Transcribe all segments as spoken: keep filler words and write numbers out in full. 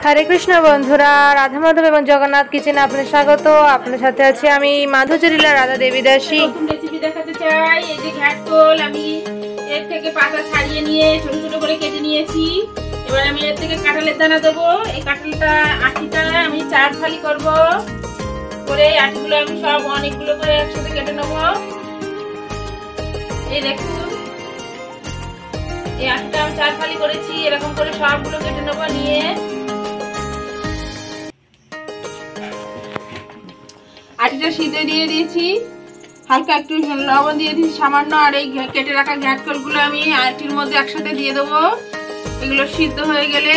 हरे कृष्ण बंधुरा राधा माधव एवं जगन्नाथ किचेने आपनादेर स्वागत। आपनादेर साथे आछि आमि माधुचरिला राधा देवी दासी। नতুন রেসিপি দেখাতে চাই। এই যে ঘ্যাটকোল আমি এর থেকে পাতা ছাড়িয়ে নিয়ে ছোট ছোট করে কেটে নিয়েছি। এবার আমি এর থেকে কাঁঠালের দানা দেব। এই কাঁঠালটা আটিটা আমি চার ফালি করব। করে আটিগুলো আমি সব অনেকগুলো করে একসাথে কেটে নেব। এই দেখুন এই আটিটা আমি চার ফালি করেছি। এরকম করে সবগুলো কেটে নেব। নিয়ে আটিটা সিদ্ধ দিয়ে দিয়েছি, হালকা একটু লবণ দিয়ে দিয়েছি সামান্য। আর এই কেটে রাখা ঘ্যাটকলগুলো আমি আটির মধ্যে একসাথে দিয়ে দেবো। এগুলো সিদ্ধ হয়ে গেলে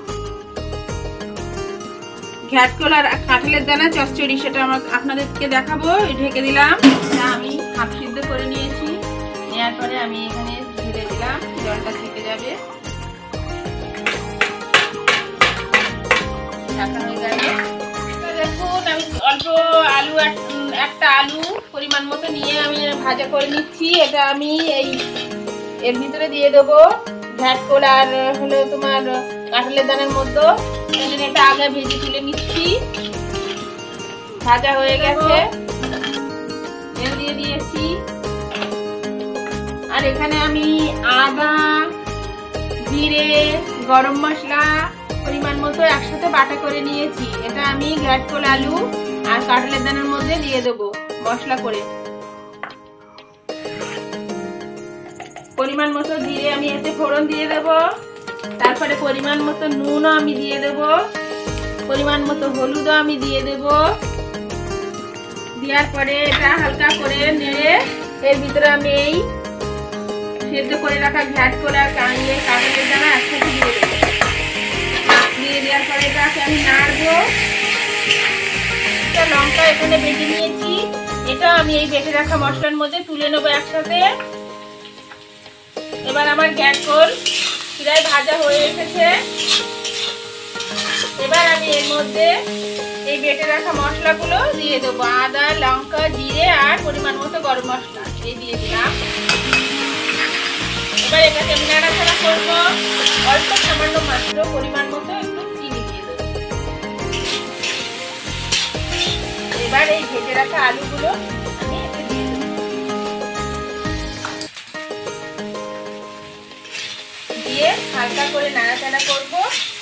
ঘ্যাটকল আর কাঁঠালের দানা চচ্চড়ি সেটা আমার আপনাদেরকে দেখাবো। ঢেকে দিলাম। আমি হাফ সিদ্ধ করে নিয়েছি। নেওয়ার পরে আমি এখানে ঢেলে দিলাম, জলটা ছেঁকে যাবে। ঢাকা হয়ে গেলে দেখুন আমি অল্প আলু একটা আলু পরিমাণ মতো নিয়ে আমি ভাজা করে নিচ্ছি। এটা আমি এই এর ভিতরে দিয়ে দেবো ঘ্যাটকল আর হলো তোমার কাঁঠালের দানার মধ্যে। এটা আগে ভেজে তুলে নিচ্ছি। ভাজা হয়ে গেছে, তেল দিয়ে দিয়েছি। আর এখানে আমি আদা, জিরে, গরম মশলা পরিমাণ মতো একসাথে বাটা করে নিয়েছি। এটা আমি ঘ্যাটকল আলু আর কাঁঠালের দানার মধ্যে দিয়ে দেবো মশলা করে। পরিমাণ মতো জিরে আমি এতে ফোড়ন দিয়ে দেব। তারপরে পরিমাণ মতো নুনও আমি দিয়ে দেব। পরিমাণ মতো হলুদও আমি দিয়ে দেব। দেওয়ার পরে এটা হালকা করে নেড়ে এর ভিতরে আমি এই সেদ্ধ করে রাখা ঘ্যাটকল আর কাঁঠালের দানা একসাথে দিয়ে দেবো। দিয়ে দেওয়ার পরে এটাকে আমি নাড়বো। লঙ্কা এখানে বেটে নিয়েছি, এটা আমি এই বেটে রাখা মশলার মধ্যে তুলে নেবো একসাথে। এবার আমার ঘ্যাটকল প্রায় ভাজা হয়ে এসেছে। এবার আমি এর মধ্যে এই বেটে রাখা মশলাগুলো দিয়ে দেবো। আদা, লঙ্কা, জিরে আর পরিমাণ মতো গরম মশলা এই দিয়ে দিলাম। এবার এটাকে আমি নাড়াচাড়া করবো। অল্প সামান্য মাত্র পরিমাণ মতো একটু চিনি দিয়ে দেবো। এবার এই ভেজে রাখা আলুগুলো আমি এতে দিয়ে দেবো। দিয়ে হালকা করে নাড়াচাড়া করবো।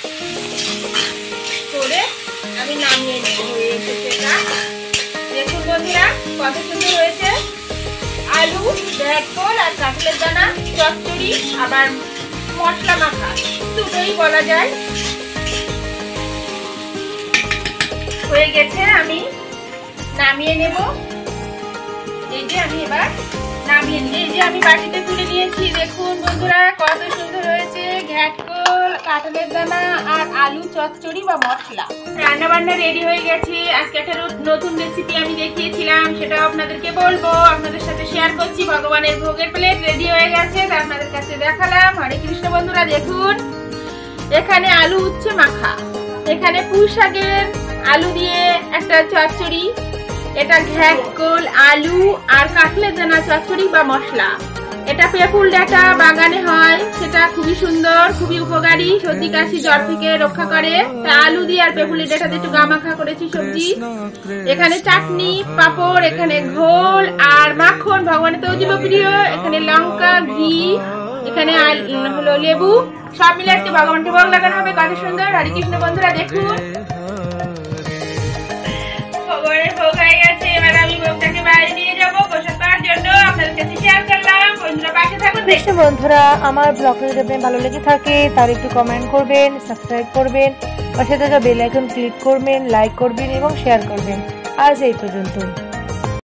করে আমি নামিয়ে নেব। হয়ে এসেছে এটা। দেখুন বন্ধুরা কত সুন্দর হয়েছে। আলু, ঘ্যাটকল আর কাঁঠালের দানা চচ্চড়ি, আবার মশলা মাখা দুটোই বলা যায়। হয়ে গেছে, আমি নামিয়ে নেব। এই যে আমি এবার নামিয়ে নিয়ে এই যে আমি বাটিতে তুলে নিয়েছি। দেখুন বন্ধুরা কত সুন্দর হয়েছে ঘ্যাটকল, কাঁঠালের দানা আর আলু চচ্চড়ি বা মশলা। রান্না বান্না রেডি হয়ে গেছে। আজকে একটা নতুন রেসিপি আমি দেখিয়েছিলাম, সেটা আপনাদেরকে বলবো, আপনাদের সাথে শেয়ার করছি। ভগবানের ভোগের প্লেট রেডি হয়ে গেছে, তা আপনাদের কাছে দেখালাম। হরে কৃষ্ণ বন্ধুরা দেখুন এখানে আলু উচ্ছে মাখা, এখানে পুঁই শাকের আলু দিয়ে একটা চচ্চড়ি, এটা ঘ্যাটকল, আলু আর কাঁঠালের দানা চচ্চড়ি বা মশলা। এটা পেপুল ডাঁটা বাগানে হয়, সেটা খুবই সুন্দর, খুবই উপকারী, সর্দি কাশি জ্বর থেকে রক্ষা করে। তা আলু দিয়ে আর পেপুলের ডাঁটাতে একটু গামাখা করেছি সবজি। এখানে চাটনি, পাঁপড়, এখানে ঘোল আর মাখন, ভগবানের তো অতীব প্রিয়। এখানে লঙ্কা, ঘি, এখানে হলো লেবু, সব মিলে আজকে ভগবানকে ভোগ লাগানো হবে। কত সুন্দর। হরে কৃষ্ণ বন্ধুরা দেখুন ভগবানের ভোগ হয়ে গেছে। এবার আমি ভোগটাকে বাইরে নিয়ে যাবো প্রসাদ পাওয়ার জন্য। আপনাদের কাছে শেয়ার করলাম। বন্ধুরা পাশে থাকুন। কৃষ্ণ বন্ধুরা আমার ব্লগটা যদি আপনার ভালো লেগে থাকে তাহলে একটু কমেন্ট করবেন, সাবস্ক্রাইব করবেন, পাশে থাকা বেল আইকন ক্লিক করবেন, লাইক করবেন এবং শেয়ার করবেন। আজ এই পর্যন্তই।